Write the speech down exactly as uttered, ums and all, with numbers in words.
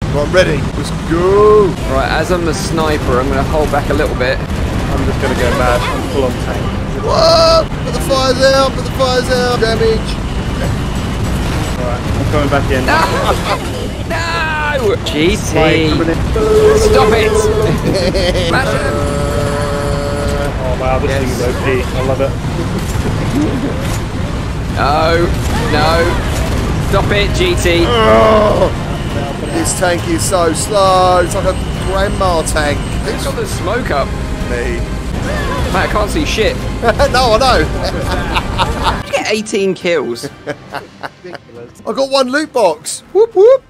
Right, ready. Let's go. Right, as I'm the sniper, I'm going to hold back a little bit. I'm just going to go mad. I'm full on tank. Whoa! Put the fires out. Put the fires out. Damage. Alright, I'm coming back in. No! No! G T! Right, coming in. Stop it! Smash it! Oh wow, this Yes. thing is O P. I love it. No, no. Stop it, G T. Oh, this tank is so slow. It's like a grandma tank. Who's got the smoke up? Me. Mate, I can't see shit. No, I know. You get eighteen kills. I got one loot box. Whoop whoop.